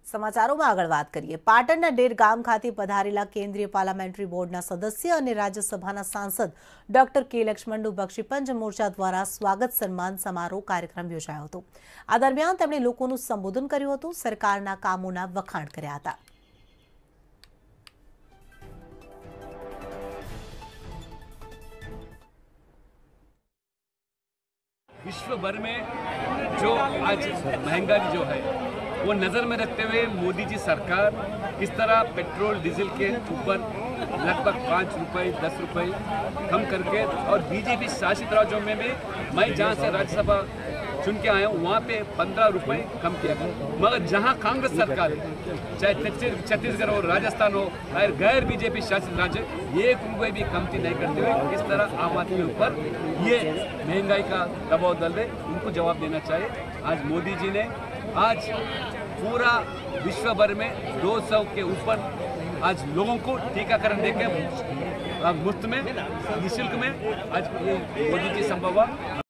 સમાચારોમાં આગળ વાત કરીએ। પાટણના ડેર ગામ ખાતે પધારેલા કેન્દ્રીય પાર્લામેન્ટરી બોર્ડના સદસ્ય અને રાજ્યસભાના સાંસદ ડોક્ટર કે લક્ષ્મણનું બક્ષીપંચ મોરચા દ્વારા સ્વાગત સન્માન સમારોહ કાર્યક્રમ યોજાયો હતો। આ દરમિયાન તેમણે લોકોનું સંબોધન કર્યું હતું, સરકારના કામોના વખાણ કર્યા હતા। विश्व भर में जो आज महंगाई जो है वो नज़र में रखते हुए मोदी जी सरकार किस तरह पेट्रोल डीजल के ऊपर लगभग 5 रुपये 10 रुपये कम करके और बीजेपी शासित राज्यों में भी मैं जहाँ से राज्यसभा चुन के आया हूँ वहाँ पे 15 रुपये कम किया गया। मगर जहाँ कांग्रेस सरकार है, चाहे छत्तीसगढ़ हो, राजस्थान हो, गैर बीजेपी शासित राज्य 1 रुपये भी कमती नहीं करते हुए किस तरह आम आदमी के ऊपर ये महंगाई का दबाव डाल रहे, उनको जवाब देना चाहिए। आज मोदी जी ने आज पूरा विश्व भर में 200 के ऊपर आज लोगों को टीकाकरण देकर मुफ्त में निःशुल्क में आज मोदी जी संभव हुआ।